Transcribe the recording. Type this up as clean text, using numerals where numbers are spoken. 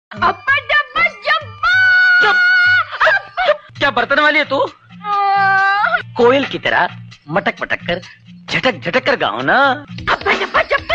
अब्बा डब्बा जब्बा। क्या बर्तन वाली है तू? कोयल की तरह मटक मटक कर झटक झटक कर गाओ ना। अब्बा डब्बा जब्बा।